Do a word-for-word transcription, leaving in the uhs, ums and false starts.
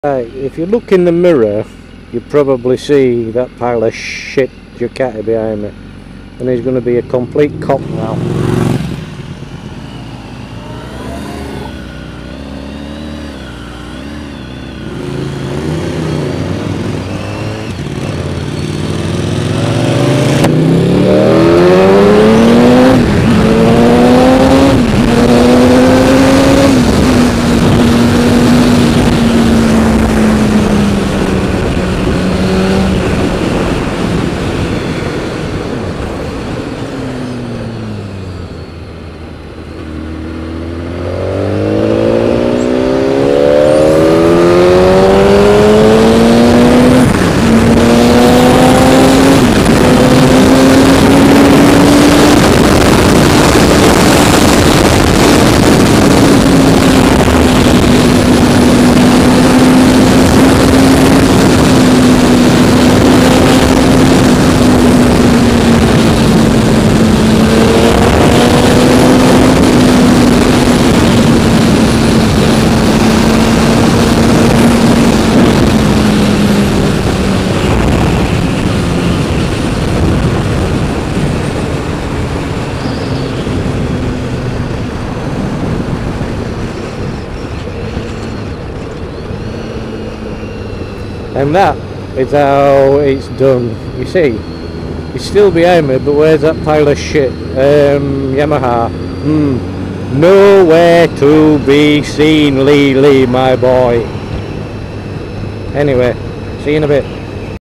Right, if you look in the mirror, you probably see that pile of shit Ducati behind me, and he's going to be a complete cop now. And that is how it's done. You see, he's still behind me, but where's that pile of shit? Um, Yamaha. Hmm. Nowhere to be seen, Lee Lee, my boy. Anyway, see you in a bit.